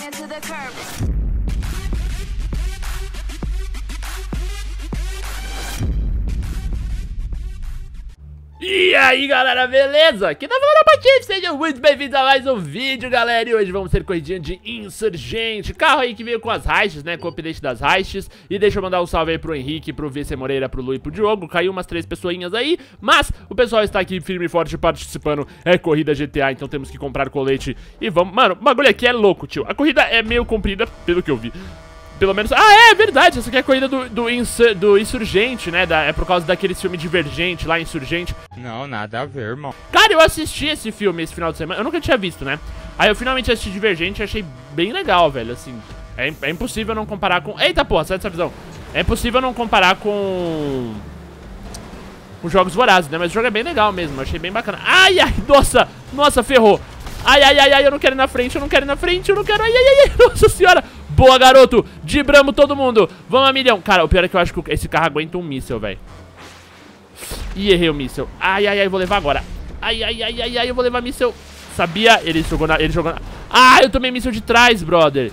E aí galera, beleza? Aqui tá falando a Patife, sejam muito bem-vindos a mais um vídeo, galera. E hoje vamos ter corridinha de Insurgente, carro aí que veio com as heists, né, com o update das heists. E deixa eu mandar um salve aí pro Henrique, pro VC Moreira, pro Lu e pro Diogo. Caiu umas 3 pessoinhas aí, mas o pessoal está aqui firme e forte participando. É corrida GTA, então temos que comprar colete e vamos... Mano, o bagulho aqui é louco, tio. A corrida é meio comprida, pelo que eu vi. Pelo menos... Ah, é verdade, essa aqui é a corrida do Insurgente, né? É por causa daquele filme Divergente lá, Insurgente. Não, nada a ver, irmão. Cara, eu assisti esse filme esse final de semana. Eu nunca tinha visto, né? Aí eu finalmente assisti Divergente e achei bem legal, velho. Assim, é impossível não comparar com... Eita, porra, sai dessa visão. É impossível não comparar com Jogos Vorazes, né? Mas o jogo é bem legal mesmo, eu achei bem bacana. Ai, ai, nossa, nossa, ferrou. Ai, ai, ai, ai, eu não quero ir na frente, eu não quero ir na frente, eu não quero... Ai, ai, ai, ai, nossa senhora. Boa, garoto! Dibramos todo mundo! Vamos a milhão! Cara, o pior é que eu acho que esse carro aguenta um míssel, velho. Ih, errei o míssel. Ai, ai, ai, vou levar agora. Ai, ai, ai, ai, ai, eu vou levar míssel. Sabia? Ele jogou na... Ah, eu tomei míssel de trás, brother.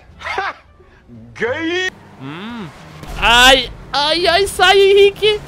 Gay! Ai, ai, ai, sai, Henrique.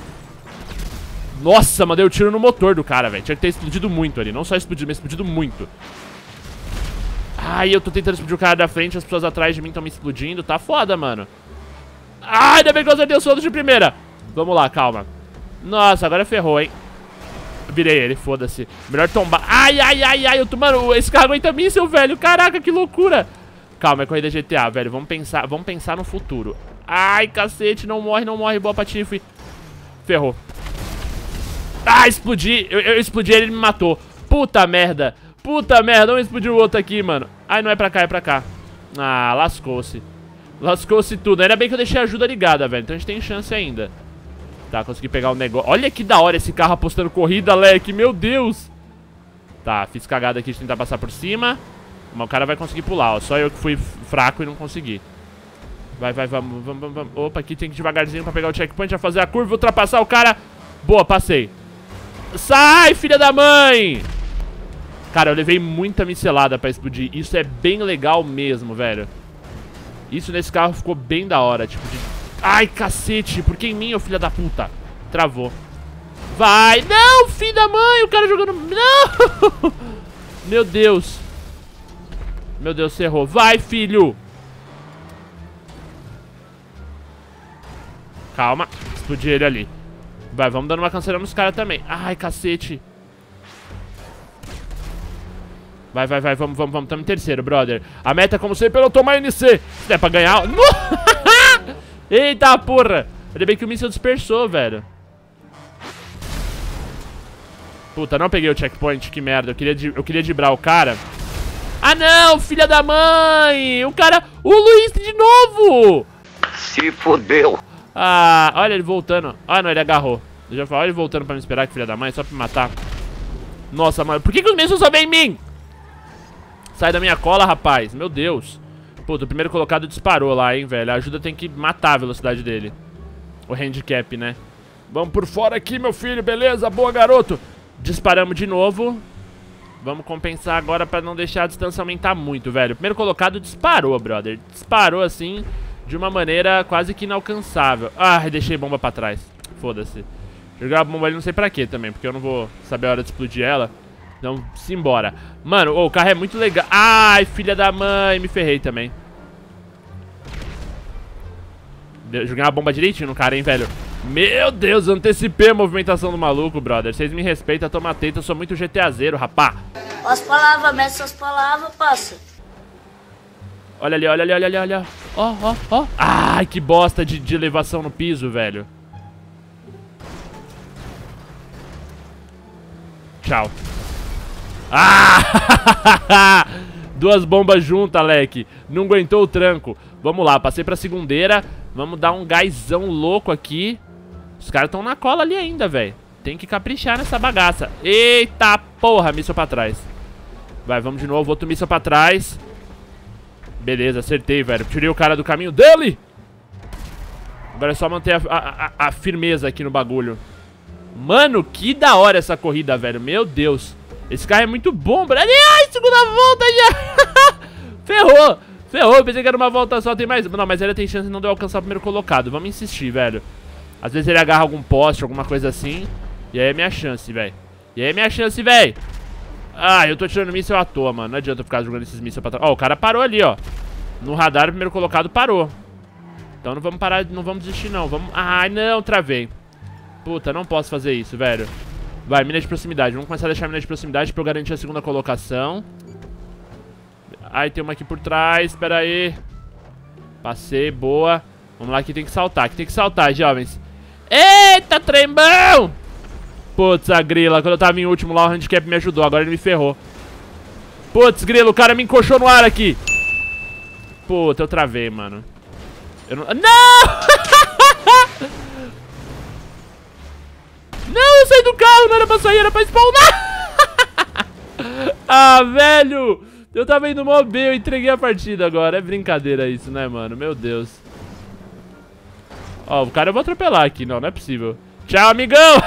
Nossa, mandei o tiro no motor do cara, velho. Tinha que ter explodido muito ali. Não só explodido, mas explodido muito. Ai, eu tô tentando explodir o cara da frente, as pessoas atrás de mim estão me explodindo. Tá foda, mano. Ai, ainda bem que eu acertei o solo de primeira. Vamos lá, calma. Nossa, agora ferrou, hein. Virei ele, foda-se. Melhor tombar. Ai, ai, ai, ai. Mano, esse carro aguenta míssil, velho. Caraca, que loucura. Calma, é corrida GTA, velho. Vamos pensar no futuro. Ai, cacete, não morre, não morre. Boa, Patife. Ferrou. Ah, explodi. Eu explodi, ele me matou. Puta merda. Puta merda, vamos explodir o outro aqui, mano. Ai, não é pra cá, é pra cá. Ah, lascou-se. Lascou-se tudo. Ainda bem que eu deixei a ajuda ligada, velho. Então a gente tem chance ainda. Tá, consegui pegar o negócio. Olha que da hora esse carro apostando corrida, leque. Meu Deus. Tá, fiz cagada aqui de tentar passar por cima. Mas o cara vai conseguir pular, ó. Só eu que fui fraco e não consegui. Vai, vai, vamos. Opa, aqui tem que ir devagarzinho pra pegar o checkpoint, já fazer a curva, ultrapassar o cara. Boa, passei. Sai, filha da mãe. Cara, eu levei muita micelada pra explodir. Isso é bem legal mesmo, velho. Isso nesse carro ficou bem da hora, tipo de... Ai, cacete, por que em mim, ô filha da puta? Travou. Vai, não, filho da mãe, o cara jogando... Não! Meu Deus. Meu Deus, você errou. Vai, filho. Calma, explodi ele ali. Vai, vamos dando uma cancelada nos caras também. Ai, cacete. Vai, vai, vai, vamos, tamo em terceiro, brother. A meta é como sempre eu tomar NC. Se der pra ganhar... Eita, porra. Ainda bem que o míssil dispersou, velho. Puta, não peguei o checkpoint, que merda. Eu queria dibrar o cara. Ah, não, filha da mãe. O cara... O Luiz de novo. Se fodeu. Ah, olha ele voltando. Ah, não, ele agarrou. Eu já falei, olha ele voltando pra me esperar, que filha da mãe, só pra me matar. Nossa, mano, por que os mísseis só vêm em mim? Sai da minha cola, rapaz. Meu Deus. Puta, o primeiro colocado disparou lá, hein, velho. A ajuda tem que matar a velocidade dele. O handicap, né? Vamos por fora aqui, meu filho. Beleza? Boa, garoto. Disparamos de novo. Vamos compensar agora pra não deixar a distância aumentar muito, velho. O primeiro colocado disparou, brother. Disparou, assim, de uma maneira quase que inalcançável. Ah, deixei bomba pra trás. Foda-se. Jogar a bomba ali não sei pra quê também, porque eu não vou saber a hora de explodir ela. Então, simbora. Mano, o carro é muito legal. Ai, filha da mãe, me ferrei também. Joguei uma bomba direitinho no cara, hein, velho. Meu Deus, antecipei a movimentação do maluco, brother. Vocês me respeitam, toma teta, eu sou muito GTAzeiro, rapá. As palavras, mestre, as palavras, passa. Olha ali, olha ali, olha ali, olha. Ó, ó, ó. Ai, que bosta de elevação no piso, velho. Tchau. Ah! 2 bombas juntas, leque. Não aguentou o tranco. Vamos lá, passei pra segundeira. Vamos dar um gásão louco aqui. Os caras estão na cola ali ainda, velho. Tem que caprichar nessa bagaça. Eita porra, míssil pra trás. Vai, vamos de novo, outro míssil pra trás. Beleza, acertei, velho. Tirei o cara do caminho dele. Agora é só manter a firmeza aqui no bagulho. Mano, que da hora essa corrida, velho. Meu Deus. Esse carro é muito bom, brother. Ai, segunda volta já. Ferrou! Ferrou, pensei que era uma volta só, tem mais... Não, mas ainda tem chance de não de eu alcançar o primeiro colocado. Vamos insistir, velho. Às vezes ele agarra algum poste, alguma coisa assim. E aí é minha chance, velho. E aí é minha chance, velho. Ah, eu tô tirando míssil à toa, mano. Não adianta eu ficar jogando esses mísseis pra trás. Ó, o cara parou ali, ó. No radar, o primeiro colocado parou. Então não vamos parar, não vamos desistir, não. Vamos... Ai, não, travei. Puta, não posso fazer isso, velho. Vai, mina de proximidade. Vamos começar a deixar a mina de proximidade pra eu garantir a segunda colocação. Ai, tem uma aqui por trás. Pera aí. Passei, boa. Vamos lá, aqui tem que saltar. Aqui tem que saltar, jovens. Eita, trembão! Putz, a grila. Quando eu tava em último lá, o handicap me ajudou. Agora ele me ferrou. Putz, grilo, o cara me encoxou no ar aqui. Puta, eu travei, mano. Eu não... Não! Não, eu saí do carro. Não era pra sair, era pra spawnar. Ah, velho. Eu tava indo mó bem, eu entreguei a partida agora. É brincadeira isso, né, mano? Meu Deus. Ó, o cara eu vou atropelar aqui. Não, não é possível. Tchau, amigão.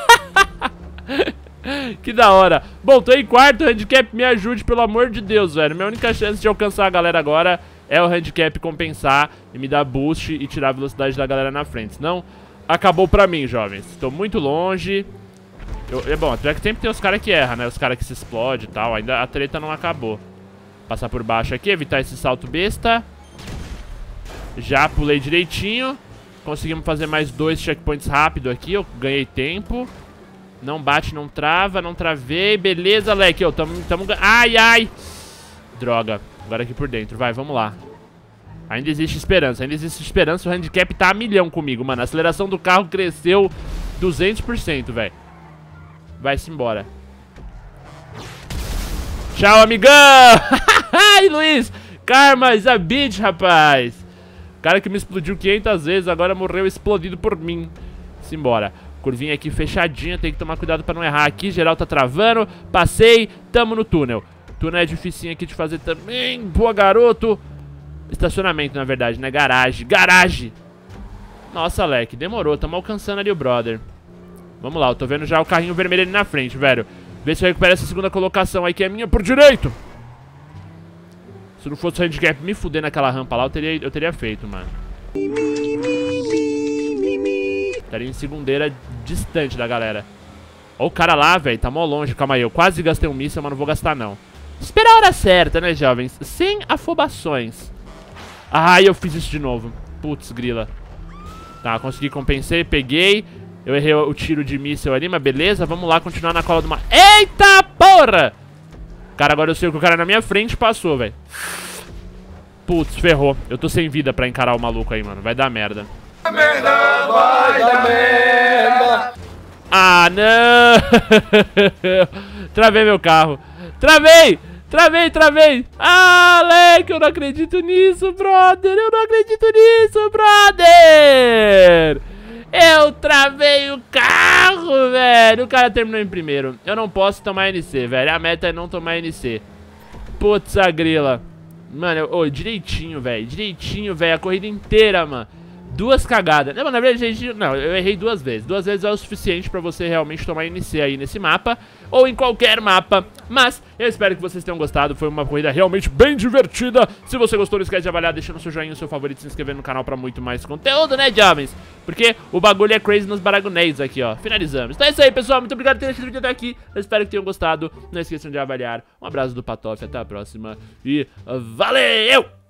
Que da hora. Bom, tô em quarto, handicap, me ajude, pelo amor de Deus, velho. Minha única chance de alcançar a galera agora é o handicap compensar e me dar boost e tirar a velocidade da galera na frente. Senão, acabou pra mim, jovens. Tô muito longe. É bom, até que sempre tem os caras que erram, né? Os caras que se explodem e tal. Ainda a treta não acabou. Passar por baixo aqui, evitar esse salto besta. Já pulei direitinho. Conseguimos fazer mais 2 checkpoints rápido aqui. Eu ganhei tempo. Não bate, não trava, não travei. Beleza, leque. Tamo... Ai, ai. Droga. Agora aqui por dentro. Vai, vamos lá. Ainda existe esperança. Ainda existe esperança. O handicap tá a milhão comigo, mano. A aceleração do carro cresceu 200%, velho. Vai-se embora. Tchau, amigão. Ai, Luiz. Karma is a bitch, rapaz. O cara que me explodiu 500 vezes agora morreu explodido por mim. Simbora. Curvinha aqui fechadinha, tem que tomar cuidado pra não errar aqui. Geral tá travando, passei, tamo no túnel. Túnel é dificinho aqui de fazer também. Boa, garoto. Estacionamento, na verdade, né? Garagem, garagem. Nossa, leque, demorou, tamo alcançando ali o brother. Vamos lá, eu tô vendo já o carrinho vermelho ali na frente, velho. Vê se eu recupero essa segunda colocação aí, que é minha por direito. Se não fosse o handicap me fuder naquela rampa lá, eu teria feito, mano. Estaria em segundeira distante da galera. Ó o cara lá, velho, tá mó longe. Calma aí, eu quase gastei um míssil, mas não vou gastar não. Esperar a hora certa, né, jovens? Sem afobações. Ai, eu fiz isso de novo. Putz, grila. Tá, consegui, compensei, peguei. Eu errei o tiro de míssil ali, mas beleza. Vamos lá, continuar na cola do mar. Eita porra! Cara, agora eu sei que o cara na minha frente passou, velho. Putz, ferrou. Eu tô sem vida pra encarar o maluco aí, mano. Vai dar merda. Merda, vai dar merda. Ah, não! Travei meu carro. Travei! Travei! Ah, leque, eu não acredito nisso, brother! Eu não acredito nisso, brother! Eu travei o carro, velho! O cara terminou em primeiro. Eu não posso tomar NC, velho. A meta é não tomar NC. Putz, a grila. Mano, direitinho, velho. Direitinho, velho. A corrida inteira, mano. 2 cagadas. Não, na verdade, não, eu errei 2 vezes. 2 vezes é o suficiente pra você realmente tomar NC aí nesse mapa. Ou em qualquer mapa. Mas eu espero que vocês tenham gostado. Foi uma corrida realmente bem divertida. Se você gostou, não esquece de avaliar, deixando seu joinha, o seu favorito, se inscrever no canal pra muito mais conteúdo, né, jovens? Porque o bagulho é crazy nos baragunês aqui, ó. Finalizamos. Então é isso aí, pessoal. Muito obrigado por ter assistido o vídeo até aqui. Eu espero que tenham gostado. Não esqueçam de avaliar. Um abraço do Patof. Até a próxima. E valeu!